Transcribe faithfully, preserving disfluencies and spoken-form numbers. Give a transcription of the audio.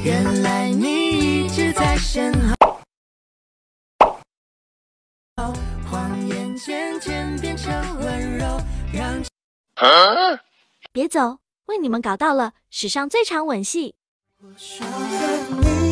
原来你一直在身后，谎言渐渐变成温柔，让。 啊、别走，为你们搞到了史上最长吻戏。 我说和你